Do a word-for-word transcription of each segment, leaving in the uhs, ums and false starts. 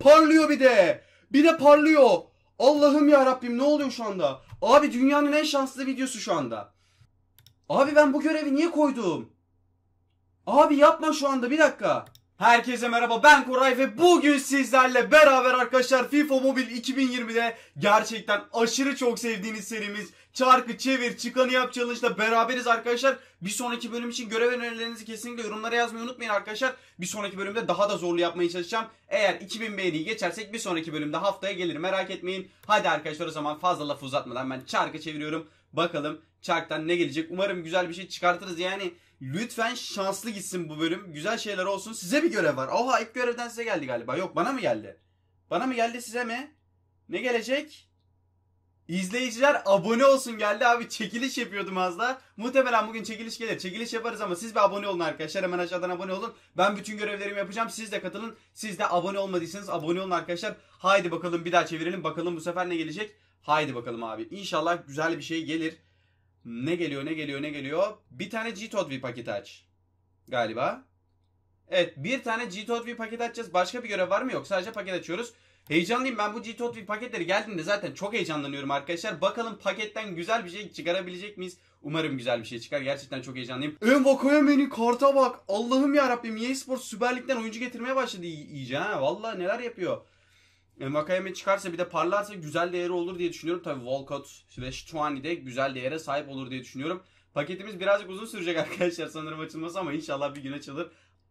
Parlıyor bir de. Bir de parlıyor. Allah'ım ya Rabbim, ne oluyor şu anda? Abi dünyanın en şanslı videosu şu anda. Abi ben bu görevi niye koydum? Abi yapma şu anda, bir dakika. Herkese merhaba, ben Koray ve bugün sizlerle beraber arkadaşlar FIFA Mobile iki bin yirmide gerçekten aşırı çok sevdiğiniz serimiz Çarkı Çevir Çıkanı Yap Challenge'da beraberiz arkadaşlar. Bir sonraki bölüm için görev önerilerinizi kesinlikle yorumlara yazmayı unutmayın arkadaşlar. Bir sonraki bölümde daha da zorlu yapmaya çalışacağım. Eğer iki bin beğeniyi geçersek bir sonraki bölümde haftaya gelir, merak etmeyin. Hadi arkadaşlar, o zaman fazla laf uzatmadan ben çarkı çeviriyorum. Bakalım çarktan ne gelecek? Umarım güzel bir şey çıkartırız yani. Lütfen şanslı gitsin bu bölüm. Güzel şeyler olsun. Size bir görev var. Oha, ilk görevden size geldi galiba. Yok, bana mı geldi? Bana mı geldi, size mi? Ne gelecek? İzleyiciler abone olsun geldi abi. Çekiliş yapıyordum az da. Muhtemelen bugün çekiliş gelir. Çekiliş yaparız ama siz bir abone olun arkadaşlar. Hemen aşağıdan abone olun. Ben bütün görevlerimi yapacağım. Siz de katılın. Siz de abone olmadıysanız abone olun arkadaşlar. Haydi bakalım, bir daha çevirelim. Bakalım bu sefer ne gelecek? Haydi bakalım abi. İnşallah güzel bir şey gelir. Ne geliyor, ne geliyor, ne geliyor? Bir tane G-Tot V paketi aç. Galiba. Evet, bir tane G-Tot V paketi açacağız. Başka bir görev var mı? Yok. Sadece paket açıyoruz. Heyecanlıyım. Ben bu G-Tot V paketleri geldiğinde zaten çok heyecanlanıyorum arkadaşlar. Bakalım paketten güzel bir şey çıkarabilecek miyiz? Umarım güzel bir şey çıkar. Gerçekten çok heyecanlıyım. Envakayeme'nin karta bak. Allah'ım yarabbim. E A Sports Süper Lig'den oyuncu getirmeye başladı iyice ha. Vallahi neler yapıyor. Envakayeme çıkarsa, bir de parlarsa güzel değeri olur diye düşünüyorum. Tabii Walcott ve Stuani de güzel değere sahip olur diye düşünüyorum. Paketimiz birazcık uzun sürecek arkadaşlar sanırım açılması, ama inşallah bir gün açılır.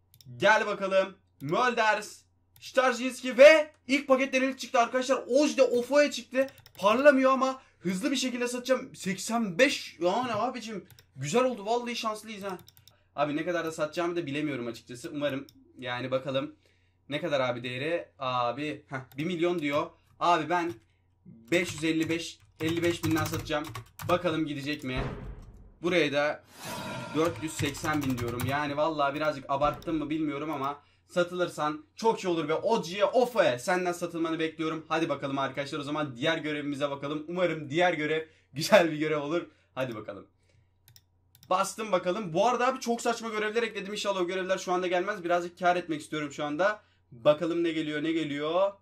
Gel bakalım. Mölders, Starzinski ve ilk paketten ilk çıktı arkadaşlar. Ojde Ofo'ya çıktı. Parlamıyor ama hızlı bir şekilde satacağım. seksen beş yani abicim. Güzel oldu, vallahi şanslıyız ha. Abi ne kadar da satacağımı da bilemiyorum açıkçası. Umarım yani, bakalım. Ne kadar abi değeri? Abi heh, bir milyon diyor. Abi ben beş yüz elli beş elli beş binden satacağım. Bakalım gidecek mi? Buraya da dört yüz seksen bin diyorum. Yani vallahi birazcık abarttım mı bilmiyorum ama satılırsan çok iyi olur ve Oji'ye Ofo'ya senden satılmanı bekliyorum. Hadi bakalım arkadaşlar, o zaman diğer görevimize bakalım. Umarım diğer görev güzel bir görev olur. Hadi bakalım. Bastım bakalım. Bu arada abi çok saçma görevler ekledim. İnşallah o görevler şu anda gelmez. Birazcık kar etmek istiyorum şu anda. Bakalım ne geliyor, ne geliyor.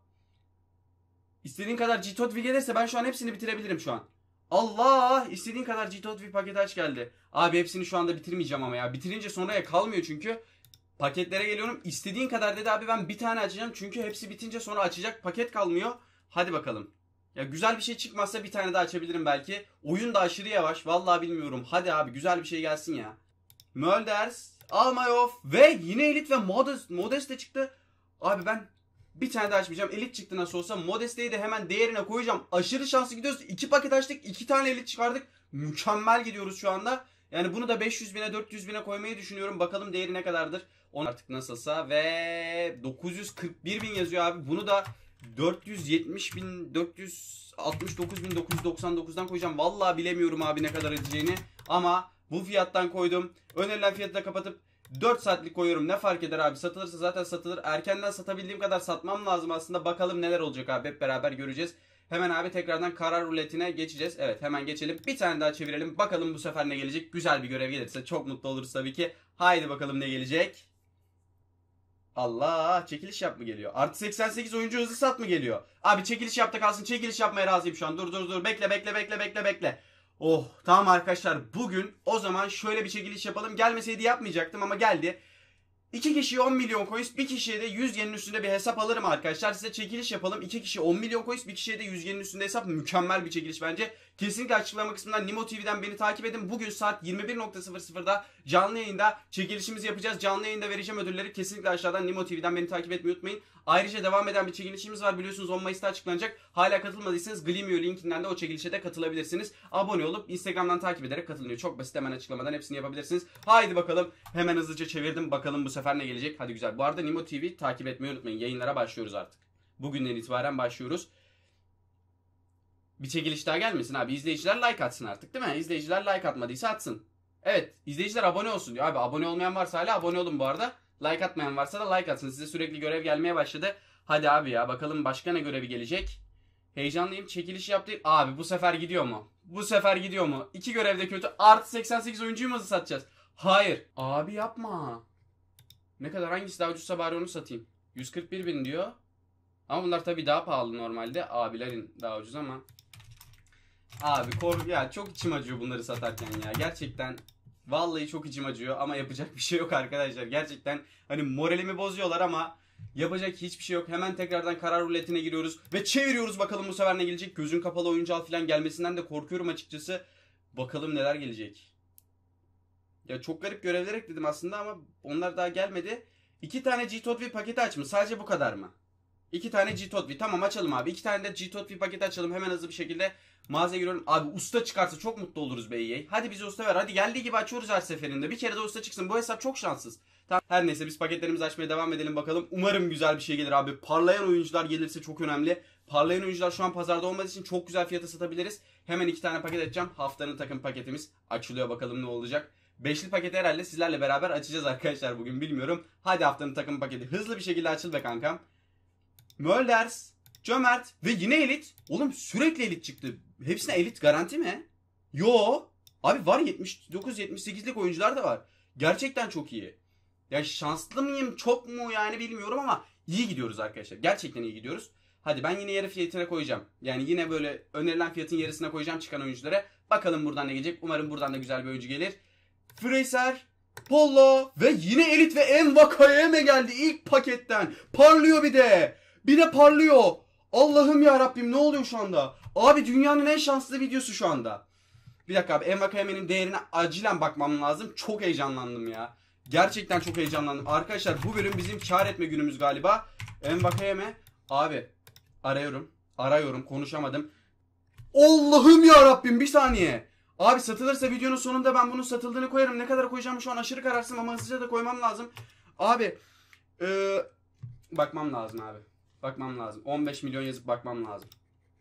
İstediğin kadar G-Tot V gelirse ben şu an hepsini bitirebilirim şu an. Allah! İstediğin kadar G-Tot V paketi aç geldi. Abi hepsini şu anda bitirmeyeceğim ama ya. Bitirince sonraya kalmıyor çünkü. Paketlere geliyorum. İstediğin kadar dedi abi, ben bir tane açacağım. Çünkü hepsi bitince sonra açacak paket kalmıyor. Hadi bakalım. Ya güzel bir şey çıkmazsa bir tane daha açabilirim belki. Oyun da aşırı yavaş. Vallahi bilmiyorum. Hadi abi güzel bir şey gelsin ya. Mölders, Almayov ve yine Elit ve Modest, Modest de çıktı. Abi ben bir tane daha açmayacağım. Elit çıktı nasıl olsa. Modest'yi de hemen değerine koyacağım. Aşırı şanslı gidiyoruz. İki paket açtık. iki tane elit çıkardık. Mükemmel gidiyoruz şu anda. Yani bunu da beş yüz bine dört yüz bine koymayı düşünüyorum. Bakalım değeri ne kadardır. On artık nasılsa. Ve dokuz yüz kırk bir bin yazıyor abi. Bunu da dört yüz yetmiş bin, dört yüz altmış dokuz bin dokuz yüz doksan dokuzdan koyacağım. Vallahi bilemiyorum abi ne kadar edeceğini. Ama bu fiyattan koydum. Önerilen fiyatı da kapatıp dört saatlik koyuyorum. Ne fark eder abi? Satılırsa zaten satılır. Erkenden satabildiğim kadar satmam lazım aslında. Bakalım neler olacak abi. Hep beraber göreceğiz. Hemen abi tekrardan karar ruletine geçeceğiz. Evet, hemen geçelim. Bir tane daha çevirelim. Bakalım bu sefer ne gelecek? Güzel bir görev gelirse çok mutlu oluruz tabii ki. Haydi bakalım ne gelecek? Allah, çekiliş yap mı geliyor? Artı seksen sekiz oyuncu hızlı sat mı geliyor? Abi çekiliş yap da kalsın. Çekiliş yapmaya razıyım şu an. Dur dur dur. Bekle bekle bekle bekle bekle. Oh tamam arkadaşlar, bugün o zaman şöyle bir çekiliş yapalım. Gelmeseydi yapmayacaktım ama geldi. İki kişiye on milyon coins, bir kişiye de yüz yenin üstünde bir hesap alırım arkadaşlar. Size çekiliş yapalım. İki kişi on milyon coins, bir kişiye de yüz yenin üstünde hesap. Mükemmel bir çekiliş bence. Kesinlikle açıklama kısmından Nimo T V'den beni takip edin. Bugün saat yirmi bir sıfır sıfırda canlı yayında çekilişimizi yapacağız. Canlı yayında vereceğim ödülleri. Kesinlikle aşağıdan Nimo T V'den beni takip etmeyi unutmayın. Ayrıca devam eden bir çekilişimiz var. Biliyorsunuz on Mayıs'ta açıklanacak. Hala katılmadıysanız Glimio linkinden de o çekilişe de katılabilirsiniz. Abone olup Instagram'dan takip ederek katılınıyor. Çok basit, hemen açıklamadan hepsini yapabilirsiniz. Haydi bakalım. Hemen hızlıca çevirdim. Bakalım bu sefer ne gelecek. Hadi güzel. Bu arada Nimo T V takip etmeyi unutmayın. Yayınlara başlıyoruz artık. Bugünden itibaren başlıyoruz. Bir çekiliş daha gelmesin abi. İzleyiciler like atsın artık, değil mi? İzleyiciler like atmadıysa atsın. Evet, izleyiciler abone olsun diyor. Abi abone olmayan varsa hala abone olun bu arada. Like atmayan varsa da like atsın. Size sürekli görev gelmeye başladı. Hadi abi ya, bakalım başka ne görevi gelecek. Heyecanlıyım. Çekiliş yaptık. Abi bu sefer gidiyor mu? Bu sefer gidiyor mu? İki görevde kötü. Artı seksen sekiz oyuncuyu mu hızlı satacağız? Hayır. Abi yapma. Ne kadar, hangisi daha ucuzsa bari onu satayım. yüz kırk bir bin diyor. Ama bunlar tabii daha pahalı normalde. Abilerin daha ucuz ama. Abi kor ya çok içim acıyor bunları satarken ya. Gerçekten vallahi çok içim acıyor ama yapacak bir şey yok arkadaşlar. Gerçekten hani moralimi bozuyorlar ama yapacak hiçbir şey yok. Hemen tekrardan karar ruletine giriyoruz ve çeviriyoruz, bakalım bu sefer ne gelecek. Gözün kapalı oyuncu al falan gelmesinden de korkuyorum açıkçası. Bakalım neler gelecek. Ya çok garip görevler ekledim aslında ama onlar daha gelmedi. İki tane G-Tot paketi açmış. Sadece bu kadar mı? İki tane G-Tot. Tamam açalım abi. İki tane de G-Tot paketi açalım. Hemen hızlı bir şekilde mağazaya giriyorum. Abi usta çıkarsa çok mutlu oluruz be E A. Hadi bize usta ver. Hadi geldiği gibi açıyoruz her seferinde. Bir kere de usta çıksın. Bu hesap çok şanssız. Tamam. Her neyse biz paketlerimizi açmaya devam edelim bakalım. Umarım güzel bir şey gelir abi. Parlayan oyuncular gelirse çok önemli. Parlayan oyuncular şu an pazarda olmadığı için çok güzel fiyata satabiliriz. Hemen iki tane paket açacağım. Haftanın takım paketimiz açılıyor, bakalım ne olacak. Beşli paketi herhalde sizlerle beraber açacağız arkadaşlar bugün, bilmiyorum. Hadi haftanın takım paketi hızlı bir şekilde açıl be kankam. Mölders, Cömert ve yine elit. Oğlum sürekli elit çıktı. Hepsine elit garanti mi? Yo. Abi var, yetmiş dokuz yetmiş sekizlik oyuncular da var. Gerçekten çok iyi. Ya şanslı mıyım çok mu yani bilmiyorum ama iyi gidiyoruz arkadaşlar. Gerçekten iyi gidiyoruz. Hadi ben yine yarı fiyatına koyacağım. Yani yine böyle önerilen fiyatın yarısına koyacağım çıkan oyunculara. Bakalım buradan ne gelecek. Umarım buradan da güzel bir oyuncu gelir. Fraser, Polo ve yine elit ve Envakayeme geldi ilk paketten. Parlıyor bir de. Bir de parlıyor. Allah'ım ya Rabbim, ne oluyor şu anda? Abi dünyanın en şanslı videosu şu anda. Bir dakika abi, Envakayeme'nin değerine acilen bakmam lazım. Çok heyecanlandım ya. Gerçekten çok heyecanlandım. Arkadaşlar bu bölüm bizim kar etme günümüz galiba. Envakayeme abi arıyorum. Arıyorum, konuşamadım. Allah'ım ya Rabbim, bir saniye. Abi satılırsa videonun sonunda ben bunun satıldığını koyarım. Ne kadar koyacağım şu an aşırı kararsızım ama hızlıca da koymam lazım. Abi ee, bakmam lazım abi. Bakmam lazım. on beş milyon yazıp bakmam lazım.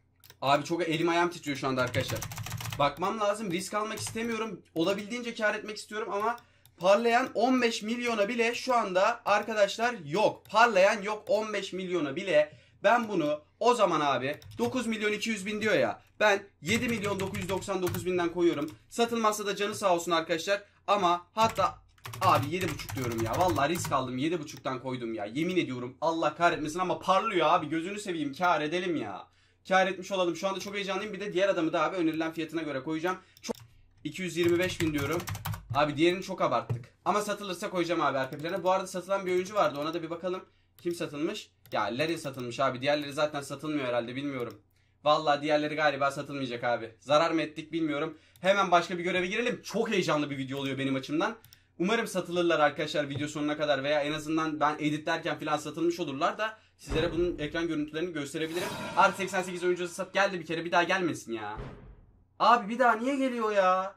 Abi çok elim ayağım titriyor şu anda arkadaşlar. Bakmam lazım. Risk almak istemiyorum. Olabildiğince kar etmek istiyorum ama parlayan on beş milyona bile şu anda arkadaşlar yok. Parlayan yok on beş milyona bile. Ben bunu o zaman abi dokuz milyon iki yüz bin diyor ya. Ben yedi milyon dokuz yüz doksan dokuz binden koyuyorum. Satılmazsa da canı sağ olsun arkadaşlar. Ama hatta abi yedi buçuk diyorum ya. Vallahi risk aldım, yedi buçuktan koydum ya. Yemin ediyorum Allah kahretmesin ama parlıyor abi. Gözünü seveyim, kar edelim ya. Kar etmiş olalım. Şu anda çok heyecanlıyım. Bir de diğer adamı da abi önerilen fiyatına göre koyacağım. Çok... iki yüz yirmi beş bin diyorum. Abi diğerini çok abarttık. Ama satılırsa koyacağım abi arka plana. Bu arada satılan bir oyuncu vardı. Ona da bir bakalım. Kim satılmış? Ya Larry satılmış abi. Diğerleri zaten satılmıyor herhalde, bilmiyorum. Vallahi diğerleri galiba satılmayacak abi. Zarar mı ettik bilmiyorum. Hemen başka bir göreve girelim. Çok heyecanlı bir video oluyor benim açımdan. Umarım satılırlar arkadaşlar video sonuna kadar veya en azından ben editlerken falan satılmış olurlar da sizlere bunun ekran görüntülerini gösterebilirim. Artı seksen sekiz oyuncusu sat geldi bir kere, bir daha gelmesin ya. Abi bir daha niye geliyor ya?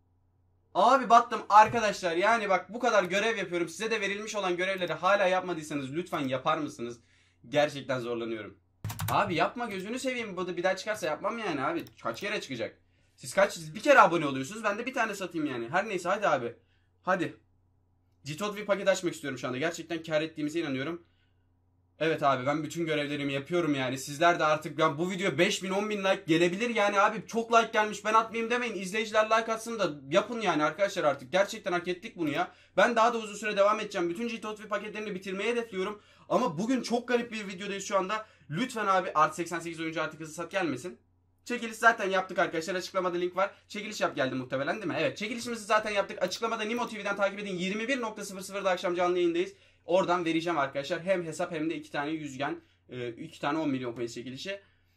Abi battım arkadaşlar, yani bak bu kadar görev yapıyorum. Size de verilmiş olan görevleri hala yapmadıysanız lütfen yapar mısınız? Gerçekten zorlanıyorum. Abi yapma, gözünü seveyim, bu da bir daha çıkarsa yapmam yani abi. Kaç kere çıkacak? Siz kaç siz bir kere abone oluyorsunuz, ben de bir tane satayım yani. Her neyse hadi abi. Hadi. G-Tot bir paket açmak istiyorum şu anda. Gerçekten kar ettiğimize inanıyorum. Evet abi ben bütün görevlerimi yapıyorum yani. Sizler de artık ya bu video beş bin on bin like gelebilir yani abi. Çok like gelmiş, ben atmayayım demeyin. İzleyiciler like atsın da yapın yani arkadaşlar artık. Gerçekten hak ettik bunu ya. Ben daha da uzun süre devam edeceğim. Bütün G-Tot paketlerini bitirmeyi hedefliyorum. Ama bugün çok garip bir videodayız şu anda. Lütfen abi artı seksen sekiz oyuncu artık hızlı sat gelmesin. Çekiliş zaten yaptık arkadaşlar. Açıklamada link var. Çekiliş yap geldi muhtemelen değil mi? Evet, çekilişimizi zaten yaptık. Açıklamada Nimo T V'den takip edin. yirmi bir nokta sıfır sıfırda akşam canlı yayındayız. Oradan vereceğim arkadaşlar. Hem hesap hem de iki tane yüzgen. iki tane on milyon coin çekilişi.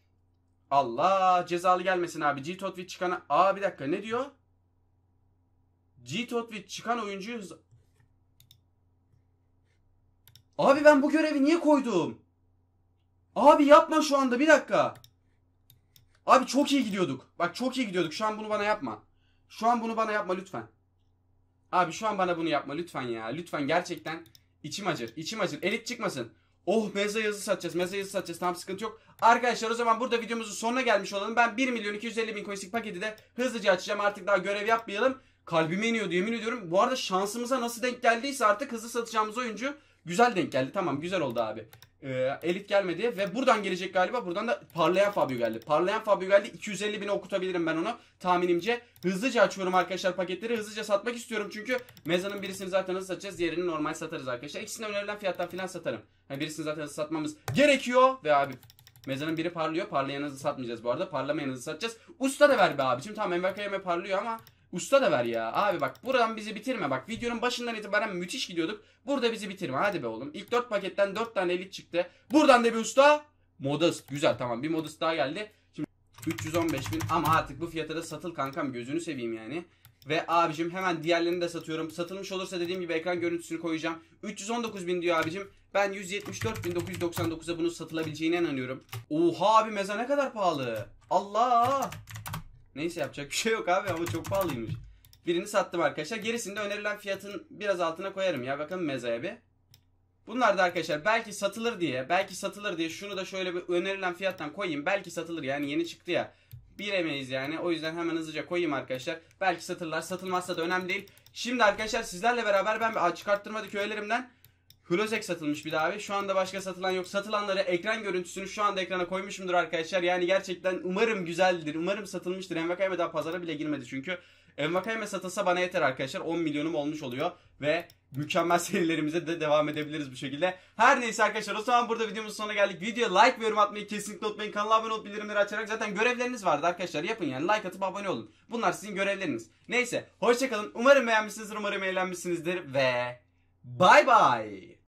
Allah cezalı gelmesin abi. G-Tot çıkan... Aa bir dakika, ne diyor? G-Tot çıkan oyuncuyu... Abi ben bu görevi niye koydum? Abi yapma şu anda, bir dakika. Abi çok iyi gidiyorduk. Bak çok iyi gidiyorduk. Şu an bunu bana yapma. Şu an bunu bana yapma lütfen. Abi şu an bana bunu yapma lütfen ya. Lütfen gerçekten içim acır. İçim acır. Elit çıkmasın. Oh, meza yazı satacağız. Meza yazı satacağız. Tamam, sıkıntı yok. Arkadaşlar o zaman burada videomuzun sonuna gelmiş olalım. Ben bir milyon iki yüz elli bin coin'lik paketi de hızlıca açacağım. Artık daha görev yapmayalım. Kalbime iniyordu, yemin ediyorum. Bu arada şansımıza nasıl denk geldiyse artık hızlı satacağımız oyuncu Güzel denk geldi. Tamam güzel oldu abi. Ee, elit gelmedi ve buradan gelecek galiba. Buradan da parlayan Fabio geldi. Parlayan Fabio geldi. iki yüz elli bine okutabilirim ben onu tahminimce. Hızlıca açıyorum arkadaşlar paketleri. Hızlıca satmak istiyorum çünkü mezanın birisini zaten hızlı satacağız. Diğerini normal satarız arkadaşlar. İkisini önerilen fiyattan filan satarım. Yani birisini zaten hızlı satmamız gerekiyor. Ve abi mezanın biri parlıyor. Parlayan hızlı satmayacağız bu arada. Parlamayan hızlı satacağız. Usta da ver be abicim. Tamam M V K M parlıyor ama usta da ver ya. Abi bak buradan bizi bitirme. Bak videonun başından itibaren müthiş gidiyorduk. Burada bizi bitirme. Hadi be oğlum. İlk dört paketten dört tane elit çıktı. Buradan da bir usta. Modest. Güzel tamam. Bir Modest daha geldi. Şimdi üç yüz on beş bin ama artık bu fiyata da satıl kankam. Gözünü seveyim yani. Ve abicim hemen diğerlerini de satıyorum. Satılmış olursa dediğim gibi ekran görüntüsünü koyacağım. üç yüz on dokuz bin diyor abicim. Ben yüz yetmiş dört bin dokuz yüz doksan dokuza bunun satılabileceğine inanıyorum. Oha abi meza ne kadar pahalı. Allah. Neyse yapacak bir şey yok abi ama çok pahalıymış. Birini sattım arkadaşlar. Gerisini de önerilen fiyatın biraz altına koyarım ya. Bakın mezaya bir. Bunlar da arkadaşlar belki satılır diye, belki satılır diye şunu da şöyle bir önerilen fiyattan koyayım. Belki satılır yani yeni çıktı ya. Bilemeyiz yani. O yüzden hemen hızlıca koyayım arkadaşlar. Belki satırlar. Satılmazsa da önemli değil. Şimdi arkadaşlar sizlerle beraber ben çıkarttırmadaki öğelerimden Hlozek satılmış bir daha abi. Şu anda başka satılan yok. Satılanları ekran görüntüsünü şu anda ekrana koymuşumdur arkadaşlar. Yani gerçekten umarım güzeldir. Umarım satılmıştır. M V K M daha pazara bile girmedi çünkü. M V K M satılsa bana yeter arkadaşlar. on milyonum olmuş oluyor. Ve mükemmel serilerimize de devam edebiliriz bu şekilde. Her neyse arkadaşlar o zaman burada videomuzun sonuna geldik. Videoya like ve yorum atmayı kesinlikle unutmayın. Kanala abone olup bildirimleri açarak zaten görevleriniz vardı arkadaşlar. Yapın yani like atıp abone olun. Bunlar sizin görevleriniz. Neyse hoşçakalın. Umarım beğenmişsinizdir. Umarım eğlenmişsinizdir. Ve bye bye.